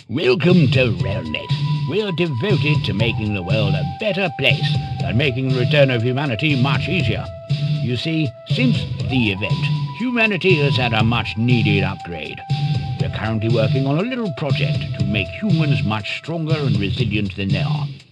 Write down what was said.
Welcome to RELNET. We're devoted to making the world a better place and making the return of humanity much easier. You see, since the event, humanity has had a much-needed upgrade. We're currently working on a little project to make humans much stronger and resilient than they are.